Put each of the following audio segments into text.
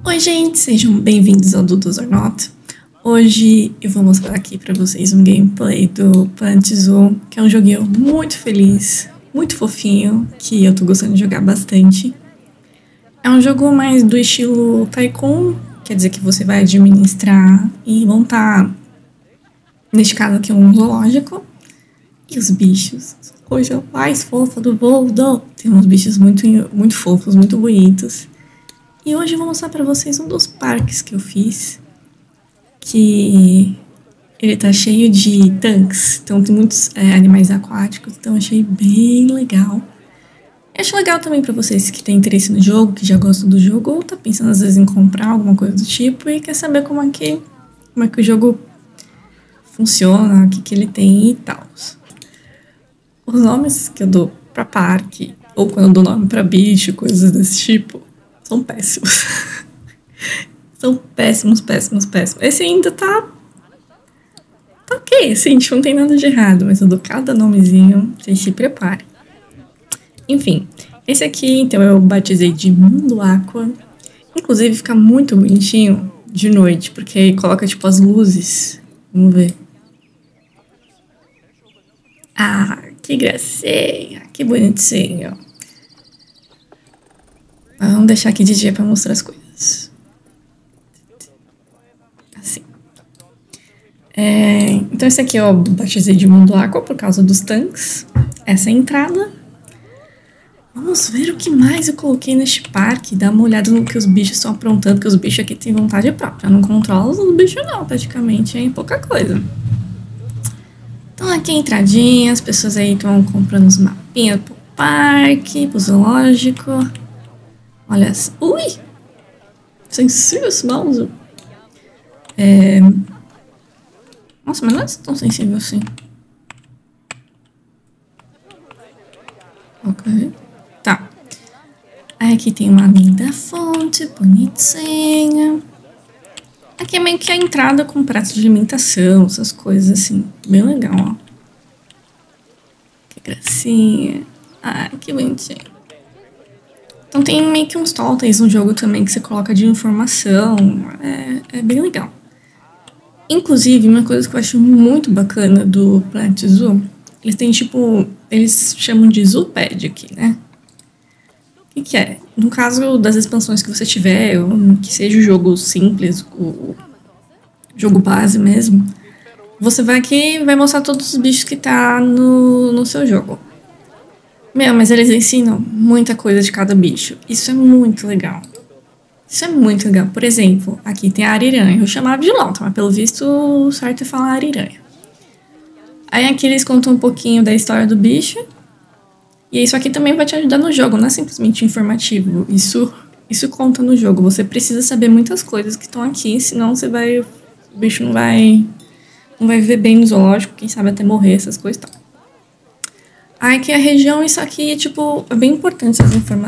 Oi gente, sejam bem-vindos ao Dudos or Not. Hoje eu vou mostrar aqui pra vocês um gameplay do Planet Zoo, que é um joguinho muito feliz, muito fofinho, que eu tô gostando de jogar bastante. É um jogo mais do estilo Tycoon, quer dizer que você vai administrar e montar, neste caso aqui, um zoológico. E os bichos, coisa mais fofa do mundo. Tem uns bichos muito fofos, muito bonitos. E hoje eu vou mostrar pra vocês um dos parques que eu fiz, que ele tá cheio de tanques, então tem muitos animais aquáticos, então eu achei bem legal. Eu acho legal também pra vocês que têm interesse no jogo, que já gostam do jogo, ou tá pensando às vezes em comprar alguma coisa do tipo e quer saber como é que o jogo funciona, o que ele tem e tal. Os nomes que eu dou pra parque, ou quando eu dou nome pra bicho, coisas desse tipo, são péssimos. São péssimos. Esse ainda tá ok, assim, tipo, não tem nada de errado, mas eu dou cada nomezinho, vocês se preparem. Enfim, esse aqui, então, eu batizei de Mundo Aqua. Inclusive, fica muito bonitinho de noite, porque aí coloca, tipo, as luzes. Vamos ver. Ah, que gracinha, que bonitinho. Vamos deixar aqui de dia pra mostrar as coisas. Assim. Então esse aqui eu batizei de Mundo Aqua por causa dos tanques. Essa é a entrada. Vamos ver o que mais eu coloquei neste parque. Dá uma olhada no que os bichos estão aprontando, porque os bichos aqui têm vontade própria. Eu não controlo os bichos não, praticamente, hein? Pouca coisa. Então aqui a entradinha, as pessoas aí estão comprando os mapinhas pro parque, pro zoológico. Olha, ui! Sensível esse mouse. Nossa, mas não é tão sensível assim. Ok. Tá. Aí aqui tem uma linda fonte, bonitinha. Aqui é meio que a entrada com pratos de alimentação, essas coisas assim. Bem legal, ó. Que gracinha. Ah, que bonitinho. Então tem meio que uns totens no jogo também que você coloca de informação. É bem legal. Inclusive, uma coisa que eu acho muito bacana do Planet Zoo, eles têm tipo, eles chamam de Zoopad aqui, né? O que é? No caso das expansões que você tiver, ou que seja o jogo simples, o jogo base mesmo, você vai aqui e vai mostrar todos os bichos que tá no seu jogo. Mas eles ensinam muita coisa de cada bicho. Isso é muito legal. Isso é muito legal. Por exemplo, aqui tem a ariranha. Eu chamava de lontra, mas pelo visto o certo é falar ariranha. Aí aqui eles contam um pouquinho da história do bicho. E isso aqui também vai te ajudar no jogo, não é simplesmente informativo. Isso conta no jogo. Você precisa saber muitas coisas que estão aqui, senão o bicho não vai viver bem no zoológico, quem sabe até morrer, essas coisas e tal. Aí aqui a região, isso aqui, tipo, é bem importante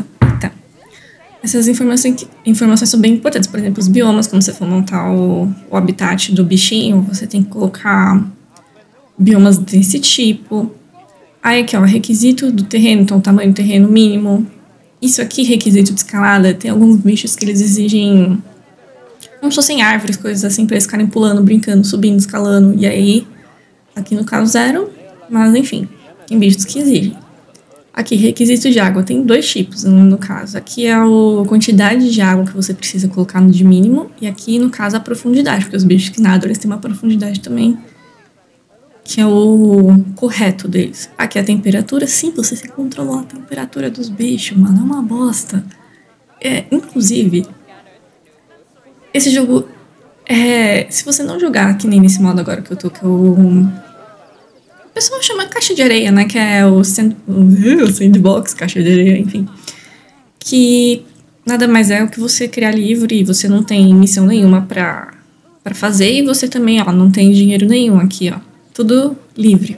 essas informações são bem importantes. Por exemplo, os biomas, quando você for montar o habitat do bichinho, você tem que colocar biomas desse tipo. Aí aqui, ó, requisito do terreno, então tamanho do terreno mínimo. Isso aqui, requisito de escalada, tem alguns bichos que eles exigem como se fossem árvores, coisas assim, pra eles ficarem pulando, brincando, subindo, escalando. E aí, aqui no caso 0, mas enfim, tem bichos que exigem. Aqui, requisito de água, tem 2 tipos no caso. Aqui é a quantidade de água que você precisa colocar no de mínimo, e aqui, no caso, a profundidade, porque os bichos que nadam, eles têm uma profundidade também, que é o correto deles. Aqui a temperatura, sim, você se controlar a temperatura dos bichos, mano, é uma bosta. Inclusive, esse jogo, se você não jogar que nem nesse modo agora que eu tô, que o pessoal chama caixa de areia, né, que é o sandbox, caixa de areia, enfim. Que nada mais é o que você criar livre, você não tem missão nenhuma pra fazer, e você também, ó, não tem dinheiro nenhum aqui, ó. Tudo livre.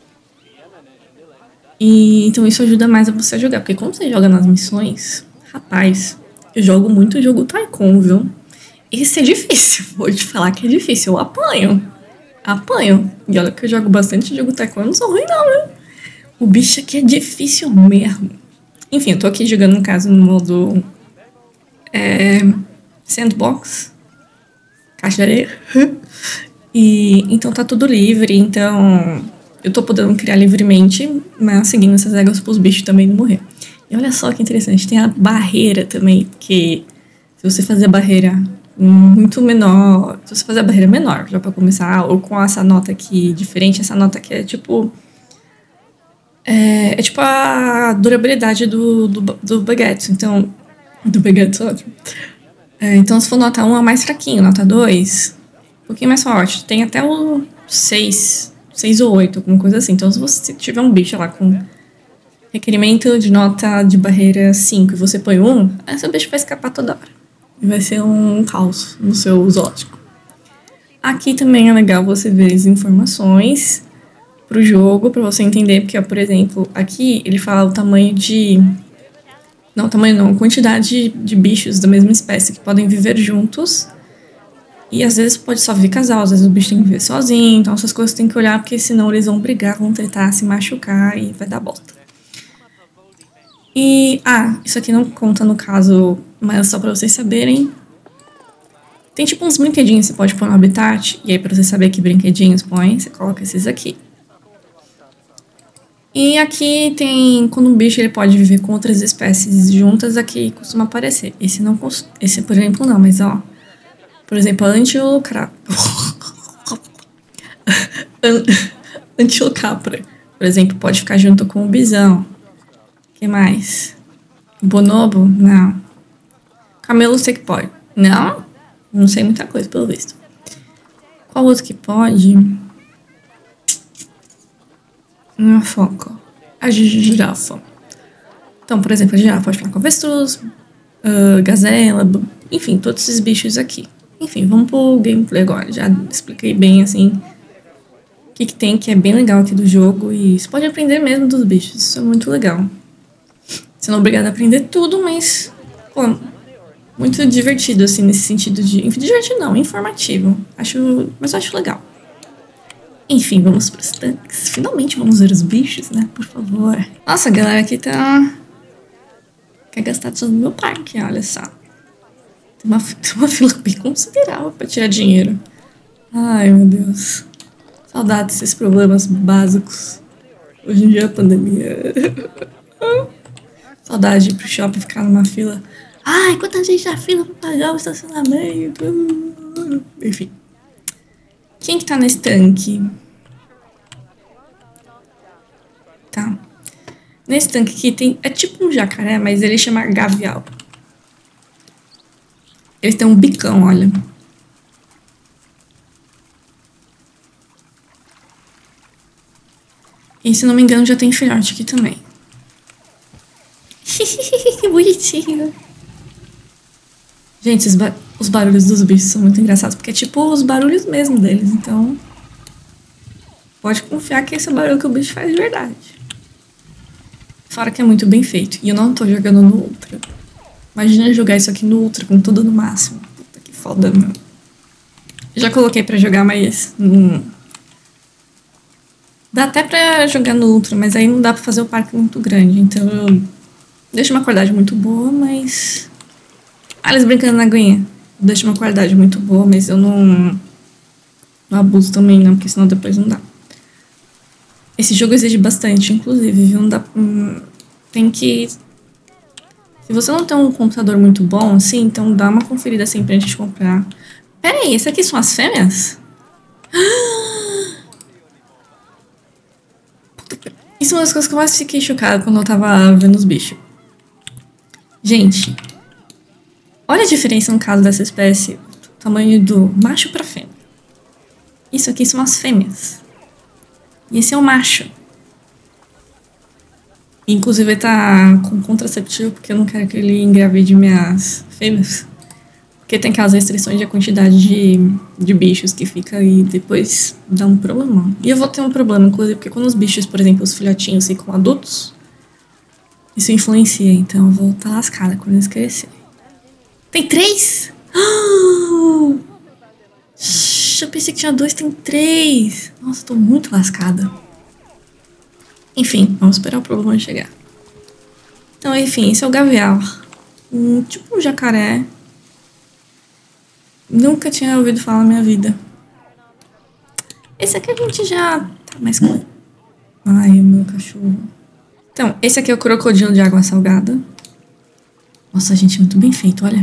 E então isso ajuda mais a você jogar, porque quando você joga nas missões, rapaz, eu jogo muito jogo Tycoon, viu? Esse é difícil, vou te falar que é difícil, eu apanho. E olha que eu jogo bastante jogo Tycoon, eu não sou ruim não, viu? O bicho aqui é difícil mesmo. Enfim, eu tô aqui jogando, no caso, no modo Sandbox, caixa de areia. E então tá tudo livre, então eu tô podendo criar livremente, mas seguindo essas regras pros bichos também não morrer. E olha só que interessante, tem a barreira também, que se você fazer a barreira muito menor, se você fazer a barreira menor, já pra começar, ou com essa nota aqui diferente, essa nota aqui é tipo... É tipo a durabilidade do baguete, então... Do baguete, ótimo. Então se for nota 1 é mais fraquinho, nota 2... um pouquinho mais forte. Tem até o 6 ou 8, alguma coisa assim. Então, se você tiver um bicho lá com requerimento de nota de barreira 5 e você põe 1, esse bicho vai escapar toda hora. E vai ser um caos no seu zoológico. Aqui também é legal você ver as informações pro jogo, pra você entender. Porque, por exemplo, aqui ele fala o tamanho de... Não, tamanho não. Quantidade de bichos da mesma espécie que podem viver juntos. E às vezes pode só viver casal, às vezes o bicho tem que viver sozinho. Então essas coisas tem que olhar, porque senão eles vão brigar, vão tentar se machucar e vai dar bosta. E, isso aqui não conta no caso, mas só pra vocês saberem. Tem tipo uns brinquedinhos que você pode pôr no habitat. E aí pra você saber que brinquedinhos põe, você coloca esses aqui. E aqui tem, quando um bicho ele pode viver com outras espécies juntas, aqui costuma aparecer. Esse por exemplo não, mas ó. Por exemplo, a antilocapra, por exemplo, pode ficar junto com o bisão. O que mais? Bonobo? Não. Camelo sei que pode. Não? Não sei muita coisa, pelo visto. Qual outro que pode? Uma foca. A girafa. Então, por exemplo, a girafa pode ficar com avestruz, gazela, enfim, todos esses bichos aqui. Enfim, vamos pro gameplay agora. Já expliquei bem, assim, o que tem, que é bem legal aqui do jogo. E você pode aprender mesmo dos bichos. Isso é muito legal. Você não é obrigado a aprender tudo, mas... Pô, muito divertido, assim, nesse sentido de... Divertido não, informativo. Mas eu acho legal. Enfim, vamos pros tanques. Finalmente vamos ver os bichos, né? Por favor. Nossa, a galera aqui tá... Quer gastar tudo no meu parque, olha só. Tem uma fila bem considerável pra tirar dinheiro. Ai, meu Deus. Saudade desses problemas básicos. Hoje em dia é a pandemia. Saudade de ir pro shopping e ficar numa fila. Ai, quanta gente na fila pra pagar o estacionamento. Enfim. Quem que tá nesse tanque? Tá. Nesse tanque aqui tem... É tipo um jacaré, mas ele chama gavial. Eles têm um bicão, olha. E se não me engano já tem filhote aqui também. Que bonitinho. Gente, os barulhos dos bichos são muito engraçados. Porque é tipo os barulhos mesmo deles. Então, pode confiar que esse é o barulho que o bicho faz de verdade. Fora que é muito bem feito. E eu não tô jogando no Ultra. Imagina jogar isso aqui no Ultra, com tudo no máximo. Puta que foda, meu. Eu já coloquei pra jogar, mas... Dá até pra jogar no Ultra, mas aí não dá pra fazer o parque muito grande. Então eu deixo uma qualidade muito boa, mas... eles brincando na aguinha. Deixo uma qualidade muito boa, mas eu não abuso também não, porque senão depois não dá. Esse jogo exige bastante, inclusive, viu? Não dá... tem que... Se você não tem um computador muito bom, assim, então dá uma conferida sempre antes de comprar. Pera aí, essas aqui são as fêmeas? Isso é uma das coisas que eu mais fiquei chocada quando eu tava vendo os bichos. Gente, olha a diferença no caso dessa espécie, o tamanho do macho pra fêmea. Isso aqui são as fêmeas. E esse é o macho. Inclusive ele tá com contraceptivo porque eu não quero que ele engravide minhas fêmeas. Porque tem aquelas restrições de quantidade de bichos que fica aí depois dá um problema. E eu vou ter um problema, inclusive, porque quando os bichos, por exemplo, os filhotinhos ficam adultos, isso influencia, então eu vou estar lascada quando eles crescerem. Tem 3? Eu pensei que tinha 2, tem 3. Nossa, tô muito lascada. Enfim, vamos esperar o problema chegar. Então, enfim, esse é o gavial. Tipo um jacaré. Nunca tinha ouvido falar na minha vida. Esse aqui a gente já tá mais com... Ai, o meu cachorro. Então, esse aqui é o crocodilo de água salgada. Nossa, gente, muito bem feito, olha.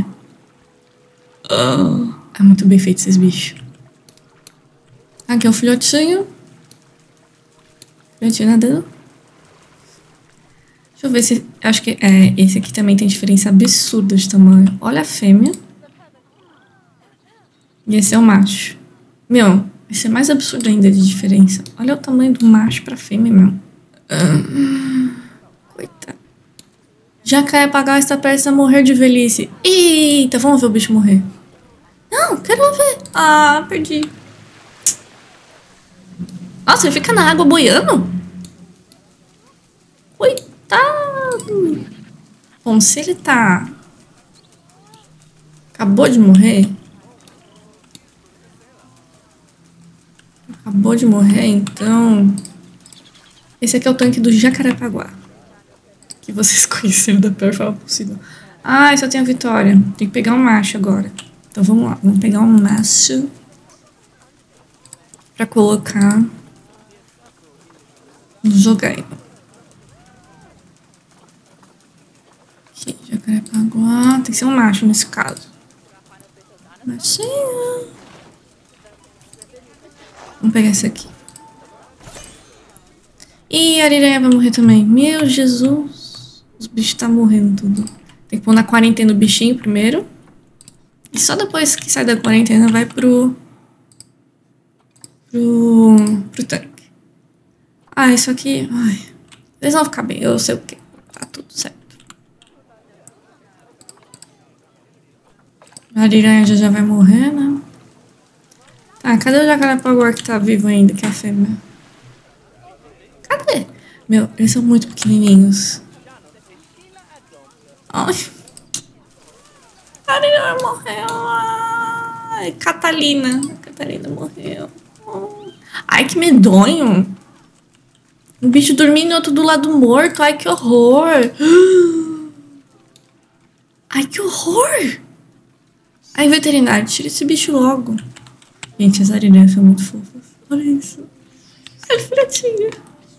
É muito bem feito esses bichos. Aqui é o filhotinho. Filhotinho nadando. Deixa eu ver se... Acho que esse aqui também tem diferença absurda de tamanho. Olha a fêmea. E esse é o macho. Meu, esse é mais absurdo ainda de diferença. Olha o tamanho do macho pra fêmea, meu. Coitado. Jacaré Paguá está prestes a morrer de velhice. Eita, vamos ver o bicho morrer. Não, quero ver. Ah, perdi. Nossa, ele fica na água boiando? Coitado. Bom, se ele tá... Acabou de morrer. Acabou de morrer, então... Esse aqui é o tanque do Jacarepaguá. Que vocês conheceram da pior forma possível. Ah, só tem a Vitória. Tem que pegar um macho agora. Então vamos lá. Vamos pegar um macho. Pra colocar... no jogaino. Aqui, Jacarepaguá. Tem que ser um macho nesse caso. Machinho. Vamos pegar esse aqui. Ih, a Ariranha vai morrer também. Meu Jesus. Os bichos tá morrendo tudo. Tem que pôr na quarentena o bichinho primeiro. E só depois que sai da quarentena vai pro tanque. Ah, isso aqui... Ai, eles vão ficar bem. Eu sei o que. Tá tudo certo. A Ariranha já vai morrer, né? Tá, cadê o Jacarepaguá que tá vivo ainda, que é a fêmea? Cadê? Meu, eles são muito pequenininhos. Ai. A Ariranha morreu. Ai, Catalina. A Catalina morreu. Ai, que medonho. O bicho dormindo, outro do lado morto. Ai, que horror. Ai, que horror. Ai, veterinário, tira esse bicho logo. Gente, as ariranhas são muito fofas. Olha isso. Olha, filhotinha.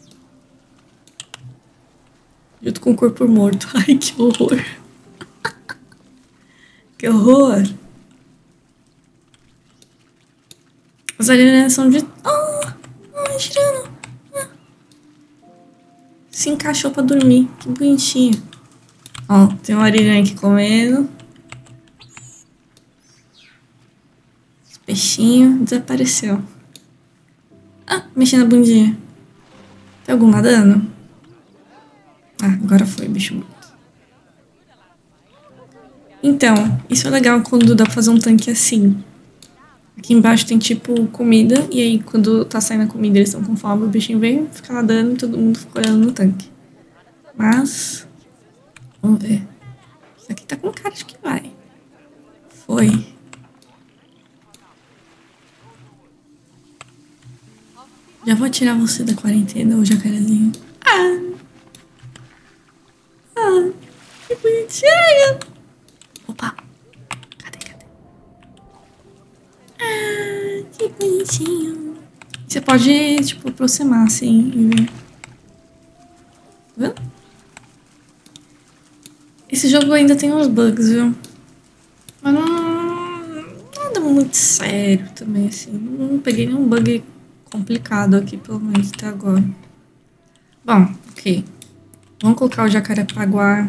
Junto com o corpo morto. Ai, que horror. Que horror. As ariranhas são de... girando. Se encaixou pra dormir. Que bonitinho. Ó, tem uma ariranha aqui comendo. Esse peixinho desapareceu. Ah, mexendo a bundinha. Tem algum nadando? Ah, agora foi, bicho morto. Então, isso é legal quando dá pra fazer um tanque assim. Aqui embaixo tem tipo comida, e aí quando tá saindo a comida eles estão com fome, o bichinho vem, fica nadando e todo mundo fica olhando no tanque. Mas, vamos ver. Isso aqui tá com cara de que vai. Foi. Já vou tirar você da quarentena, ô jacarezinho. Que bonitinho. Opa. Cadê? Que bonitinho. Você pode, tipo, aproximar assim e ver. Tá vendo? Esse jogo ainda tem uns bugs, viu? Mas nada muito sério também, assim. Não peguei nenhum bug complicado aqui, pelo menos até agora. Bom, ok. Vamos colocar o Jacarepaguá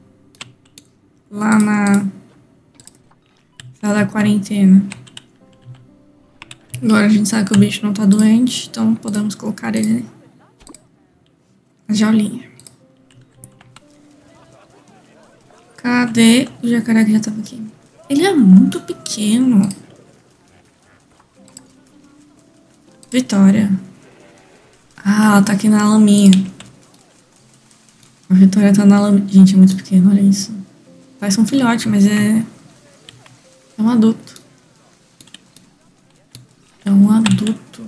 lá na sala da quarentena. Agora a gente sabe que o bicho não tá doente, então podemos colocar ele na jaulinha. Cadê o jacaré que já tava aqui? Ele é muito pequeno. Vitória. Ah, ela tá aqui na laminha. A Vitória tá na laminha. Gente, é muito pequeno, olha isso. Parece um filhote, mas é um adulto. É um adulto.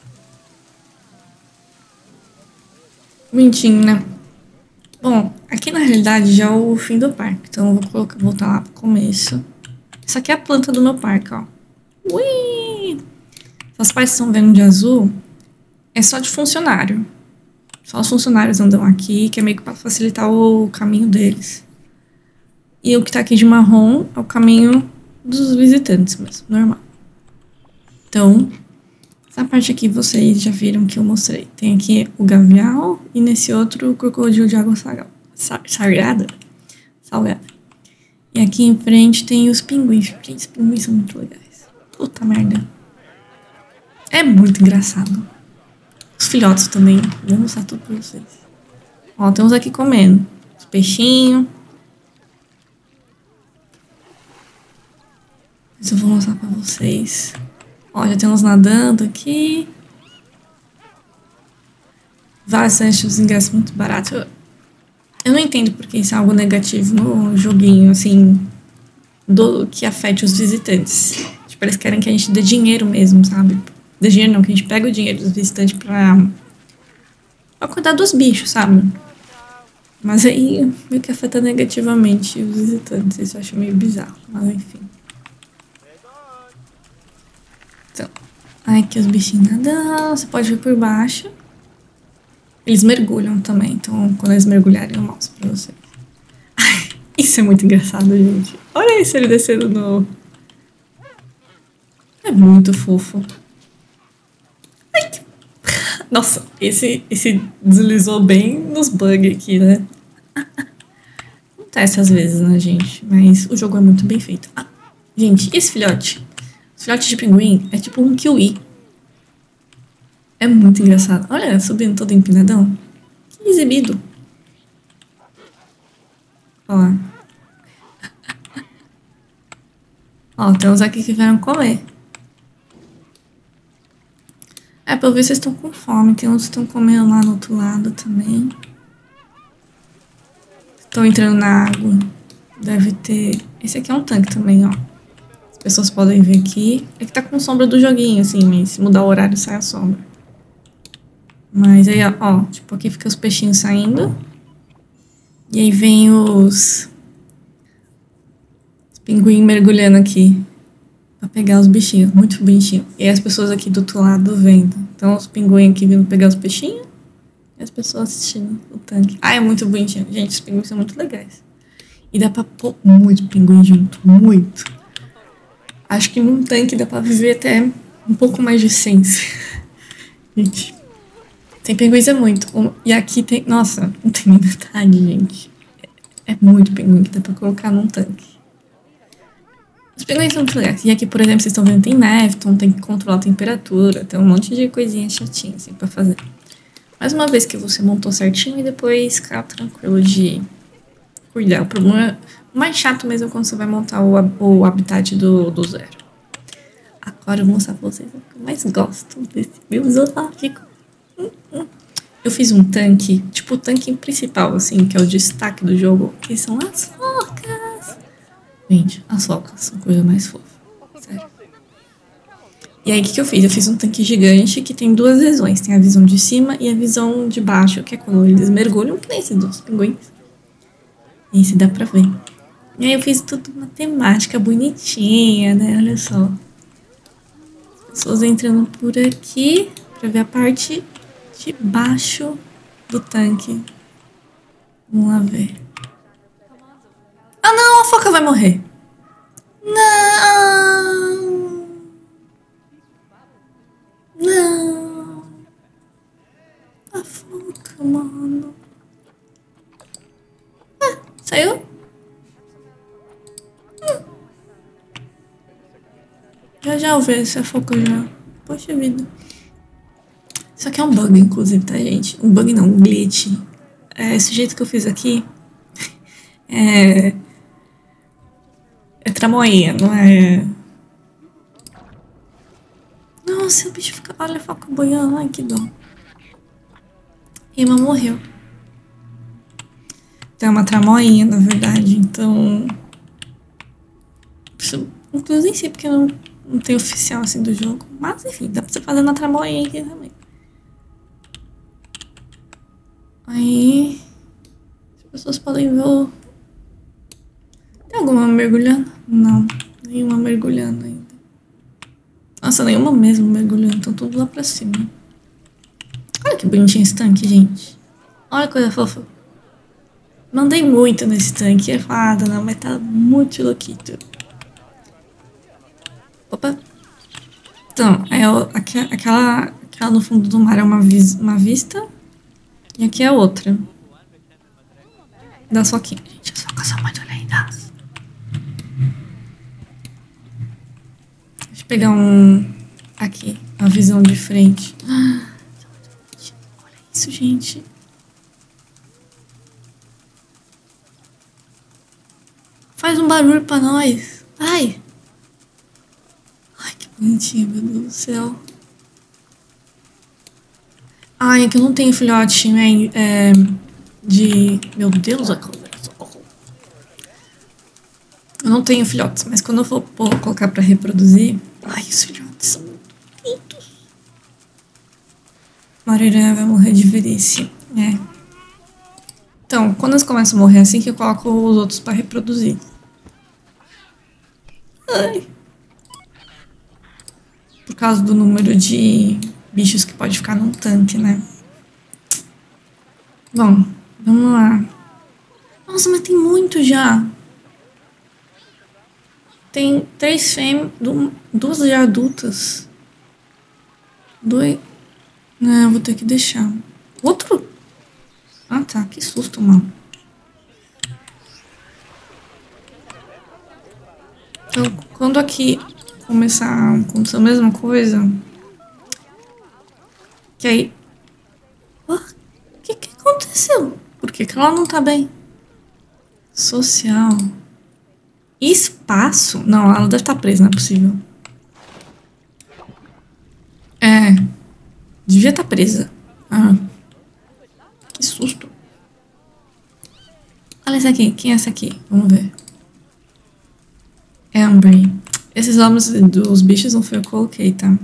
Bonitinho, né? Bom, aqui na realidade já é o fim do parque. Então eu vou voltar lá pro começo. Isso aqui é a planta do meu parque, ó. Ui! Essas partes que estão vendo de azul é só de funcionário. Só os funcionários andam aqui, que é meio que pra facilitar o caminho deles. E o que tá aqui de marrom é o caminho dos visitantes mesmo, normal. Então, essa parte aqui vocês já viram que eu mostrei. Tem aqui o gavial e nesse outro o crocodilo de água salgada. E aqui em frente tem os pinguins. Gente, os pinguins são muito legais. Puta merda. É muito engraçado. Os filhotes também. Vou mostrar tudo pra vocês. Ó, tem uns aqui comendo. Os peixinhos. Mas eu vou mostrar pra vocês. Ó, já tem uns nadando aqui. Vários os ingressos muito baratos. Eu não entendo porque isso é algo negativo no joguinho, assim, que afete os visitantes. Tipo, eles querem que a gente dê dinheiro mesmo, sabe? Dê dinheiro não, que a gente pega o dinheiro dos visitantes pra cuidar dos bichos, sabe? Mas aí meio que afeta negativamente os visitantes. Isso eu acho meio bizarro, mas enfim. Então, aqui os bichinhos nadando, você pode ver por baixo. Eles mergulham também, então quando eles mergulharem eu mostro pra vocês. Ai, isso é muito engraçado, gente. Olha isso, ele descendo no... É muito fofo. Ai, que... Nossa, esse deslizou bem nos bugs aqui, né? Acontece às vezes, né, gente? Mas o jogo é muito bem feito. Ah, gente, e esse filhote? Os filhotes de pinguim é tipo um kiwi. É muito engraçado. Olha, subindo todo empinadão. Que exibido. Ó. Ó, tem uns aqui que vieram comer. É, pelo visto vocês estão com fome. Tem uns que estão comendo lá no outro lado também. Estão entrando na água. Deve ter... Esse aqui é um tanque também, ó. As pessoas podem ver aqui. É que tá com sombra do joguinho, assim, mas se mudar o horário sai a sombra. Mas aí, ó, tipo, aqui fica os peixinhos saindo. E aí vem os pinguins mergulhando aqui. Pra pegar os bichinhos, muito bonitinho. E aí as pessoas aqui do outro lado vendo. Então os pinguins aqui vindo pegar os peixinhos. E as pessoas assistindo o tanque. Ah, é muito bonitinho. Gente, os pinguins são muito legais. E dá pra pôr muito pinguim junto, muito. Acho que num tanque dá pra viver até um pouco mais de essência. Gente... Tem pinguins é muito. E aqui tem... Nossa, não tem nem metade, gente. É muito pinguim que dá pra colocar num tanque. Os pinguins são muito legais. E aqui, por exemplo, vocês estão vendo, tem neve, então tem que controlar a temperatura. Tem um monte de coisinha chatinha, assim, pra fazer. Mais uma vez que você montou certinho e depois ficar tranquilo de cuidar. O problema... O mais chato mesmo é quando você vai montar o habitat do zero. Agora eu vou mostrar pra vocês o que eu mais gosto desse meu zoológico. Eu fiz um tanque, tipo o tanque principal, assim, que é o destaque do jogo, que são as focas. Gente, as focas são a coisa mais fofa, sério. E aí, o que eu fiz? Eu fiz um tanque gigante que tem duas visões. Tem a visão de cima e a visão de baixo, que é quando eles mergulham, que nem esses dos pinguins. E esse dá pra ver. E aí eu fiz tudo uma temática bonitinha, né? Olha só. As pessoas entrando por aqui pra ver a parte... de baixo do tanque. Vamos lá ver. Ah, não! A foca vai morrer. Não! Não! A foca, mano. Ah, saiu? Já eu vejo se a foca já... Poxa vida. Isso aqui é um bug, inclusive, tá, gente? Um bug não, um glitch. Esse jeito que eu fiz aqui é tramoinha, não é... Nossa, o bicho fica... Olha a foca boiando, ai que dó. Rima morreu. Tem uma tramoinha, na verdade, então... Inclusive nem sei porque não tem oficial assim do jogo. Mas enfim, dá pra você fazer na tramoinha aqui também. Aí... As pessoas podem ver o... Tem alguma mergulhando? Não, nenhuma mergulhando ainda. Nossa, nenhuma mesmo mergulhando. Estão tudo lá pra cima. Olha que bonitinho esse tanque, gente. Olha que coisa fofa. Mandei muito nesse tanque. É fada, não, mas tá muito louquito. Opa. Então, aquela no fundo do mar é uma vista. E aqui é outra. Da soquinha. Gente, as focas são muito lindas. Deixa eu pegar aqui, a visão de frente. Olha isso, gente. Faz um barulho pra nós. Ai. Ai, que bonitinho, meu Deus do céu. Ai, é que eu não tenho filhote, né? Meu Deus, socorro. Eu não tenho filhotes, mas quando eu for colocar pra reproduzir... Ai, os filhotes são muito lindos. Mariranha vai morrer de velhice. É. Então, quando eles começam a morrer assim que eu coloco os outros pra reproduzir. Ai. Por causa do número de bichos que pode ficar num tanque, né? Bom, vamos lá. Nossa, mas tem muito já. Tem 3 fêmeas, 2 já adultas. 2... Não, eu vou ter que deixar. Outro? Ah, tá. Que susto, mano. Então, quando aqui começar a acontecer a mesma coisa... Que aí... O que aconteceu? Por que ela não tá bem? Social... Espaço? Não, ela deve estar presa, não é possível. É. Devia estar presa. Ah. Que susto. Olha essa aqui. Quem é essa aqui? Vamos ver. Amber. Esses nomes dos bichos não foi eu que coloquei, tá?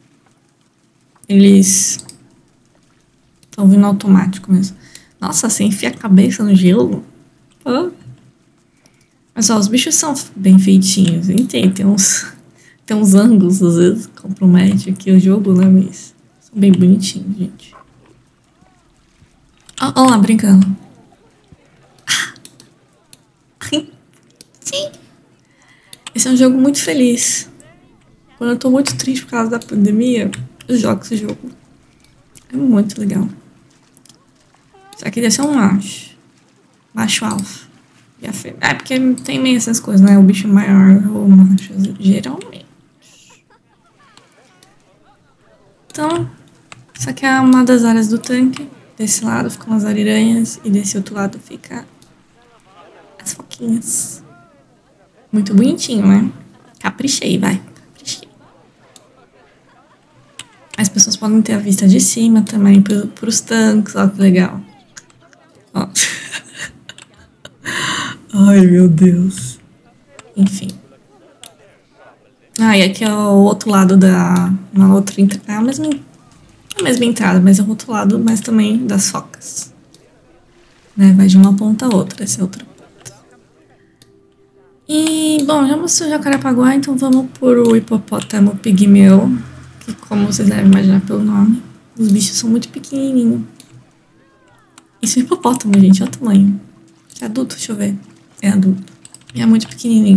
Eles estão vindo automático mesmo. Nossa, você enfia a cabeça no gelo? Oh. Mas ó, os bichos são bem feitinhos. Entende? Tem uns ângulos, às vezes, compromete aqui o jogo, né? Mas são bem bonitinhos, gente. Ó lá, brincando. Sim. Esse é um jogo muito feliz. Quando eu tô muito triste por causa da pandemia, eu jogo esse jogo. É muito legal. Só que deve ser um macho. Macho alfa. É porque tem meio essas coisas, né? O bicho maior ou macho, geralmente. Então, isso aqui é uma das áreas do tanque. Desse lado ficam as ariranhas e desse outro lado fica as foquinhas. Muito bonitinho, né? Caprichei, vai. Caprichei. As pessoas podem ter a vista de cima também pros tanques. Ó, que legal. Ó. Ai, meu Deus. Enfim. Ah, e aqui é o outro lado na outra entrada. É a mesma entrada, mas é o outro lado, mas também das focas. Né? Vai de uma ponta a outra, essa é outra ponta. E, bom, já mostrei o Jacarepaguá, então vamos por o hipopótamo pigmeu. Que, como vocês devem imaginar pelo nome, os bichos são muito pequenininhos. Isso é hipopótamo, gente, olha o tamanho. É adulto, deixa eu ver. É adulto. E é muito pequenininho.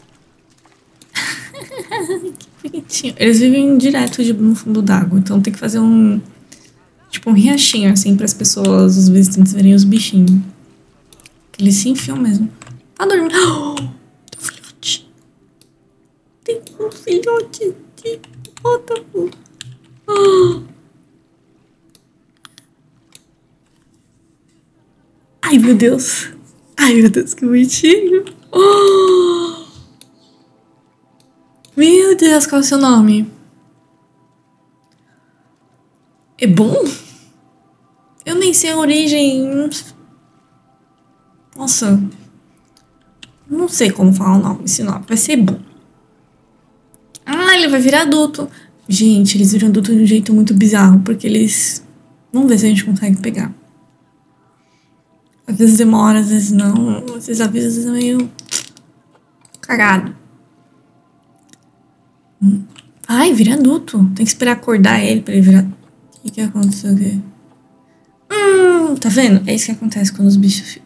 Que bonitinho. Eles vivem direto no fundo d'água, então tem que fazer um riachinho, assim, para as pessoas, os visitantes, verem os bichinhos. Que eles se enfiam mesmo. Tá dormindo. Oh, tem um filhote. Tem um filhote de hipopótamo. Oh. Ai, meu Deus. Ai, meu Deus, que bonitinho. Oh. Meu Deus, qual é o seu nome? É bom? Eu nem sei a origem. Nossa. Não sei como falar o nome. Esse nome vai ser bom. Ah, ele vai virar adulto. Gente, eles viram adulto de um jeito muito bizarro. Porque eles... Vamos ver se a gente consegue pegar. Às vezes demora, às vezes não. Esses avisos às vezes é meio... cagado. Ai, vira adulto. Tem que esperar acordar ele pra ele virar... O que aconteceu aqui? Tá vendo? É isso que acontece quando os bichos ficam...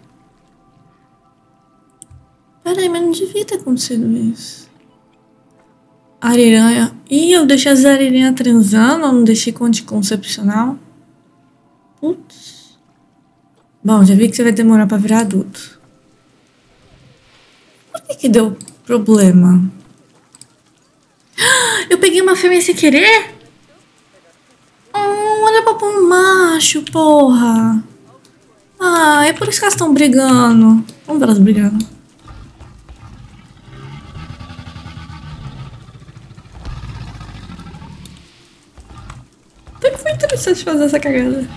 Peraí, mas não devia ter acontecido isso. Ariranha... Ih, eu deixei as ariranhas transando, eu não deixei com anticoncepcional. Putz. Bom, já vi que você vai demorar pra virar adulto. Por que deu problema? Eu peguei uma fêmea sem querer? Olha pra um macho, porra. Ah, é por isso que elas estão brigando. Vamos ver elas brigando. Até que foi interessante fazer essa cagada.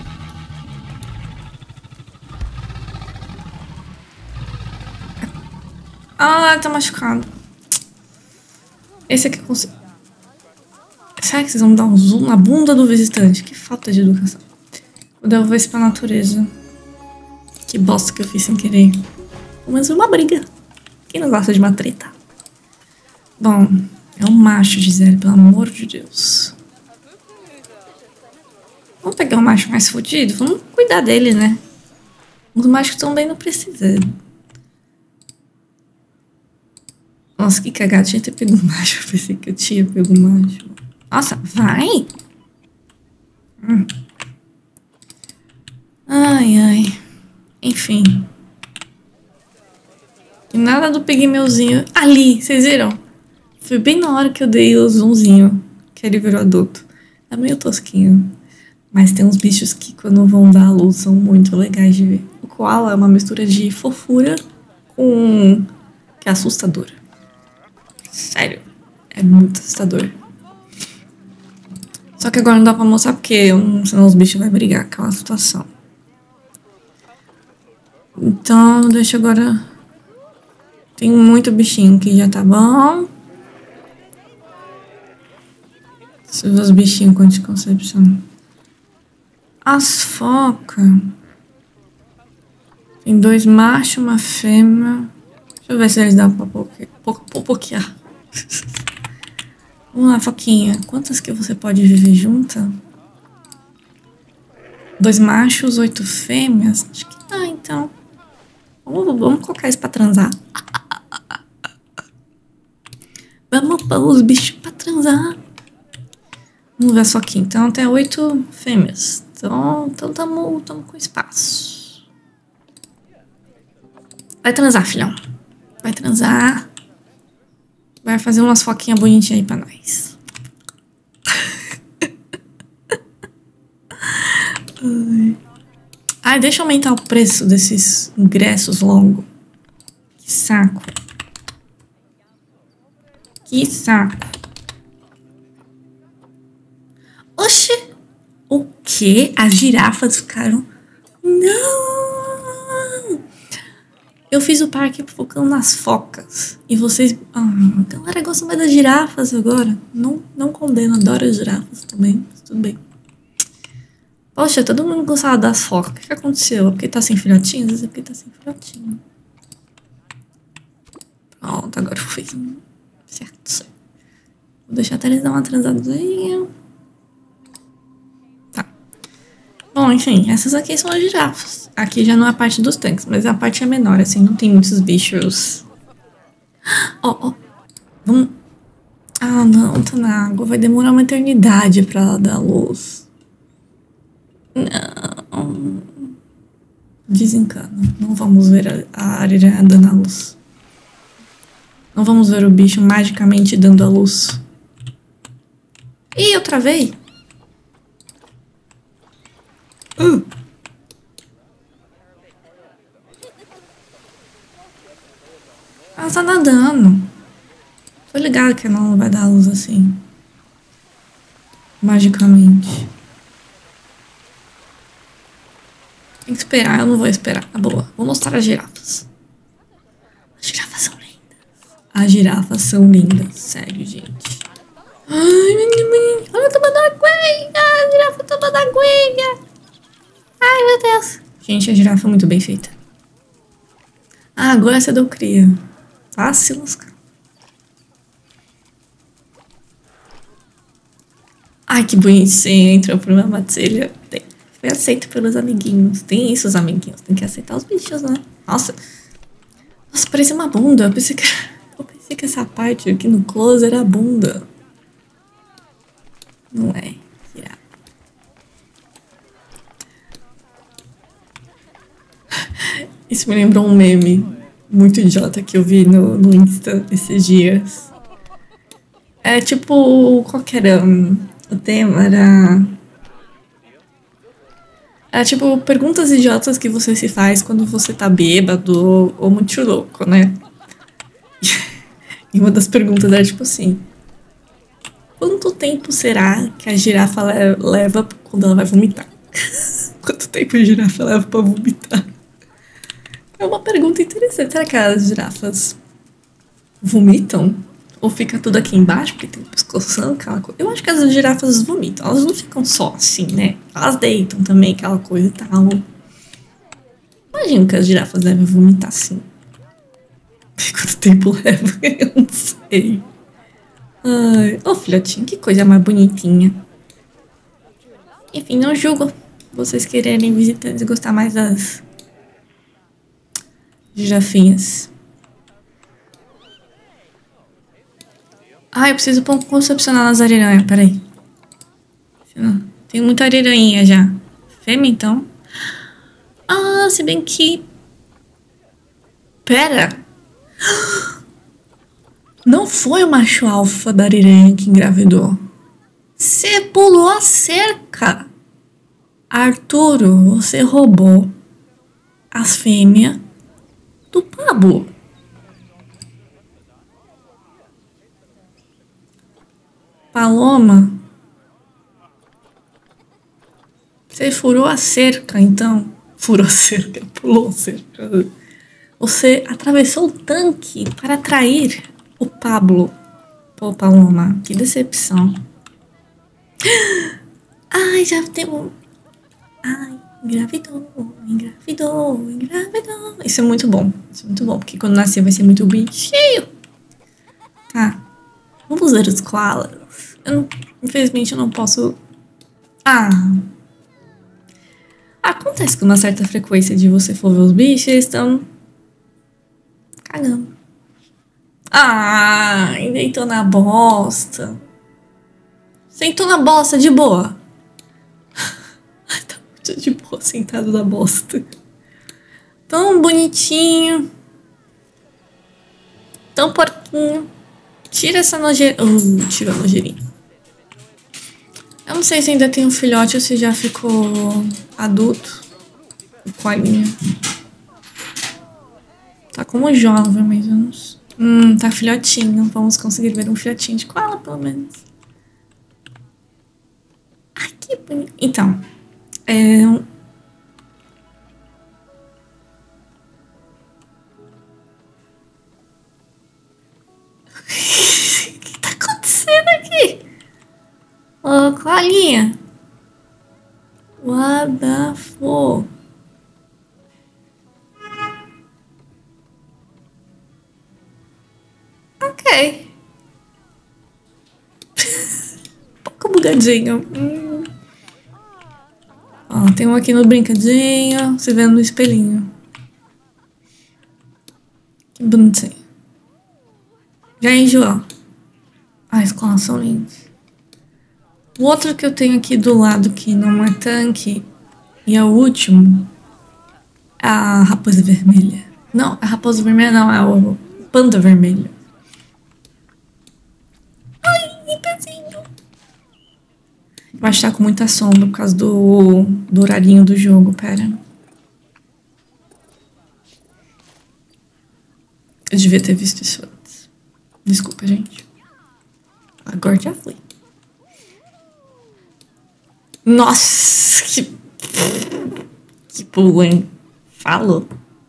Ah, tá machucado. Esse aqui eu consigo. Será que vocês vão dar um zoom na bunda do visitante? Que falta de educação. Vou devolver isso pra natureza. Que bosta que eu fiz sem querer. Mas uma briga. Quem não gosta de uma treta? Bom, é um macho, Gisele, pelo amor de Deus. Vamos pegar um macho mais fodido? Vamos cuidar dele, né? Os machos também não precisam. Nossa, que cagada. Tinha que ter pego um macho. Eu pensei que eu tinha pego um macho. Nossa, vai! Ai, ai. Enfim. E nada do pigmeuzinho. Ali, vocês viram? Foi bem na hora que eu dei o zoomzinho. Que ele virou adulto. É meio tosquinho. Mas tem uns bichos que quando vão dar à luz são muito legais de ver. O koala é uma mistura de fofura com... que é assustador. Sério. É muito assustador. Só que agora não dá pra mostrar porque senão os bichos vão brigar. Aquela situação. Então, deixa agora... Tem muito bichinho que já tá bom. Deixa eu ver os bichinhos com anticoncepção. As focas. Tem 2 machos, uma fêmea. Deixa eu ver se eles dão pra popoquear. Vamos lá, foquinha. Quantas que você pode viver junta? 2 machos, 8 fêmeas. Acho que dá, então. Vamos colocar isso pra transar. Vamos pôr os bichos pra transar. Vamos ver só aqui. Então, até 8 fêmeas. Então tamo com espaço. Vai transar, filhão. Vai transar. Vai fazer umas foquinhas bonitinhas aí pra nós. Ai, deixa eu aumentar o preço desses ingressos longos. Que saco. Que saco. Oxi. O quê? As girafas ficaram... Não! Eu fiz o parque focando nas focas. E vocês... a galera gosta mais das girafas agora. Não condeno, adoro as girafas também. Mas tudo bem. Poxa, todo mundo gostava das focas. O que aconteceu? É porque tá sem filhotinho? Às vezes é porque tá sem filhotinho. Pronto, agora eu fiz certo. Vou deixar até eles dar uma transadinha. Tá. Bom, enfim, essas aqui são as girafas. Aqui já não é a parte dos tanques, mas a parte é menor, assim, não tem muitos bichos. Ó. Vamos... Ah, não, tá na água. Vai demorar uma eternidade pra ela dar luz. Não. Desencana. Não vamos ver a ariranha dando a luz. Não vamos ver o bicho magicamente dando a luz. Ih, eu travei. Ela tá nadando. Tô ligada que ela não vai dar a luz assim. Magicamente. Tem que esperar, eu não vou esperar. Tá boa. Vou mostrar as girafas. As girafas são lindas. As girafas são lindas. Sério, gente. Ai, olha tomando aguinha. A girafa tomando aguinha. Ai, meu Deus. Gente, a girafa é muito bem feita. Ah, agora você deu cria. Vai se lascar. Ai, que bonitinho, entrou por uma matilha. Foi aceito pelos amiguinhos. Tem isso, os amiguinhos. Tem que aceitar os bichos, né? Nossa, parecia uma bunda. Eu pensei que essa parte aqui no close era a bunda. Não é. Yeah. Isso me lembrou um meme muito idiota que eu vi no Insta esses dias. É tipo, qual que era? O tema era tipo perguntas idiotas que você se faz quando você tá bêbado ou muito louco, né? E uma das perguntas era tipo assim: quanto tempo será que a girafa leva quando ela vai vomitar? Quanto tempo a girafa leva pra vomitar? É uma pergunta interessante. Será que as girafas vomitam? Ou fica tudo aqui embaixo, porque tem pescoção, aquela coisa. Eu acho que as girafas vomitam. Elas não ficam só assim, né? Elas deitam também, aquela coisa e tal. Imagino que as girafas devem vomitar assim. Quanto tempo leva? Eu não sei. Ai, ô filhotinho, que coisa mais bonitinha. Enfim, não julgo vocês quererem visitantes e gostar mais das girafinhas. Eu preciso pôr um concepcional nas ariranhas, peraí. Tem muita ariranha já. Fêmea, então. Se bem que... Pera. Não foi o macho alfa da ariranha que engravidou. Você pulou a cerca. Arturo, você roubou as fêmeas do Pablo. Paloma, você furou a cerca, então. Furou a cerca, pulou a cerca. Você atravessou o tanque para atrair o Pablo. Pô, Paloma, que decepção. Ai, já temos... Ai, engravidou. Isso é muito bom. Porque quando nascer vai ser muito bonitinho. Tá. Vamos ver os koalas. Infelizmente eu não posso... Acontece com uma certa frequência de você for ver os bichos, eles estão... cagando. Deitou na bosta. Sentou na bosta, de boa. Tá muito de boa sentado na bosta. Tão bonitinho. Tão porquinho. Tira essa nojeira. Tira a nojeirinha. Eu não sei se ainda tem um filhote ou se já ficou adulto. O coelhinho. Tá como jovem, mais ou menos. Tá filhotinho. Vamos conseguir ver um filhotinho de koala, pelo menos. Ai, que bonito. Então, o que tá acontecendo aqui? Ô, koalinha. What the fuck? Ok. Um pouco bugadinho. Tem um aqui no brincadinho, se vendo no espelhinho. Que bonitinho. Já enjoou. As colas são lindas. O outro que eu tenho aqui do lado, que não é tanque, e é o último, é a raposa vermelha. Não, a raposa vermelha não, é o panda vermelho. Ai, pezinho. Vai estar com muita sombra por causa do horarinho do jogo, pera. Eu devia ter visto isso antes. Desculpa, gente. Agora já fui. Nossa, que pulo, hein? Falou.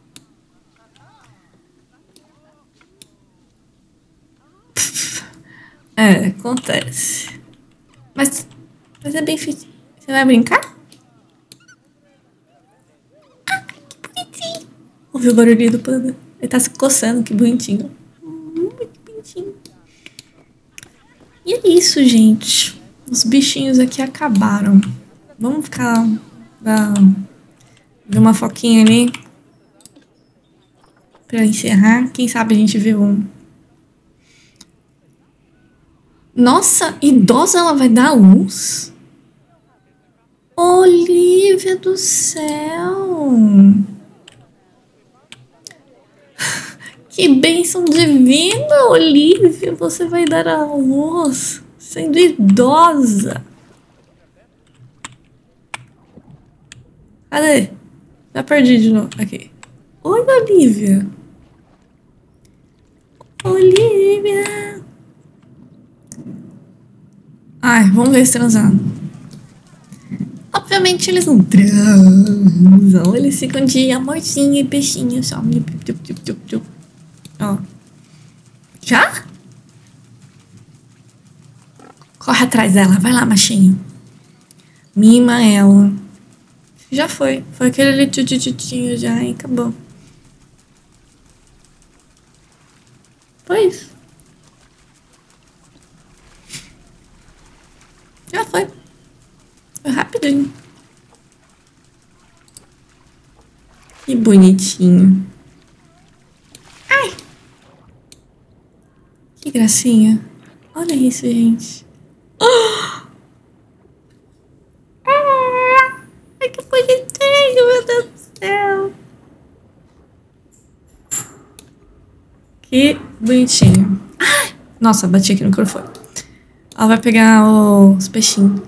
Acontece. Mas é bem difícil. Você vai brincar? Que bonitinho. Ouviu o barulhinho do panda? Ele tá se coçando, que bonitinho. Muito bonitinho. E é isso, gente. Os bichinhos aqui acabaram. Vamos ficar... ver uma foquinha ali. Pra encerrar. Quem sabe a gente vê um... Nossa, idosa ela vai dar luz? Olivia do céu! Que bênção divina, Olivia! Você vai dar a luz sendo idosa. Cadê? Já perdi de novo. Aqui. Oi, Olivia. Olivia. Ai, vamos ver se transando. Obviamente eles não transam. Eles ficam de amorzinho e peixinho só. Ó. Já? Corre atrás dela. Vai lá, machinho. Mima ela. Já foi. Foi aquele ali tchutchutinho já e acabou. Foi isso. Já foi. Foi rapidinho. Que bonitinho. Ai! Que gracinha. Olha isso, gente. Oh! Ai, que bonitinho, meu Deus do céu. Que bonitinho. Ai! Nossa, bati aqui no microfone. Ela vai pegar os peixinhos.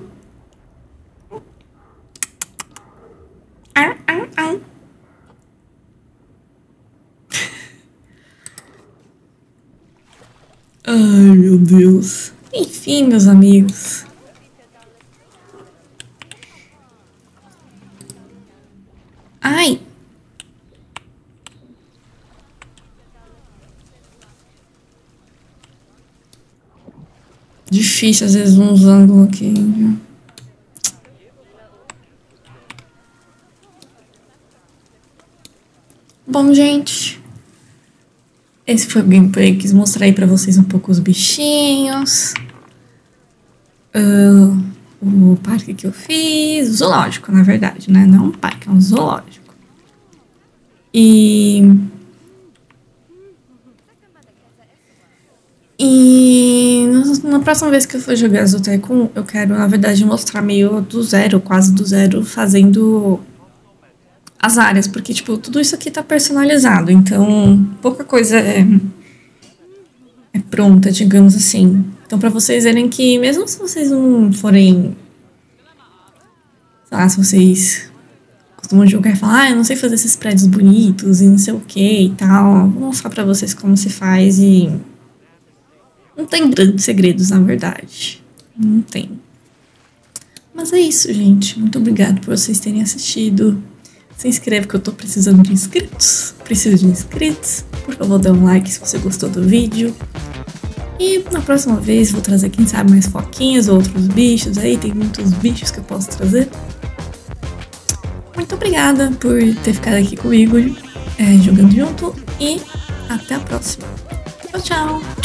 Ai, meu Deus. Enfim, meus amigos. Ai. Difícil, às vezes, uns ângulos aqui. Viu? Bom, gente. Esse foi o gameplay. Quis mostrar aí pra vocês um pouco os bichinhos. O parque que eu fiz. O zoológico, na verdade, né? Não um parque, é um zoológico. E na próxima vez que eu for jogar Zoo Tycoon, eu quero, na verdade, mostrar meio do zero, quase do zero, fazendo as áreas, porque, tipo, tudo isso aqui tá personalizado, então pouca coisa é pronta, digamos assim. Então, pra vocês verem que, mesmo se vocês não forem, sei lá, se vocês costumam jogar e falar, eu não sei fazer esses prédios bonitos e não sei o que e tal, vou mostrar pra vocês como se faz e não tem grandes segredos, na verdade. Não tem. Mas é isso, gente. Muito obrigada por vocês terem assistido. Se inscreve que eu tô precisando de inscritos. Preciso de inscritos. Por favor, dê um like se você gostou do vídeo. E na próxima vez vou trazer, quem sabe, mais foquinhas, outros bichos aí. Tem muitos bichos que eu posso trazer. Muito obrigada por ter ficado aqui comigo, jogando junto. E até a próxima. Tchau, tchau.